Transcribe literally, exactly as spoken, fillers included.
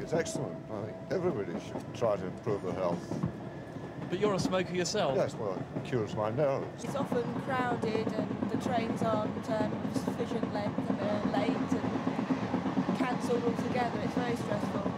it's excellent. I think everybody should try to improve their health. But you're a smoker yourself? Yes, well, it cures my nose. It's often crowded and the trains aren't um, sufficient length and they're late and cancelled altogether. It's very stressful.